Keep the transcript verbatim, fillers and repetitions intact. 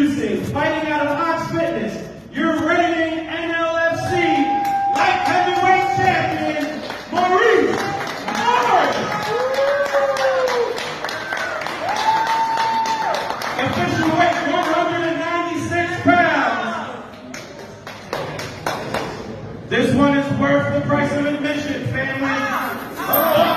Introducing, fighting out of Ox Fitness, your reigning N L F C light heavyweight champion, Maurice Norris. Official weight one hundred ninety-six pounds. This one is worth the price of admission, family.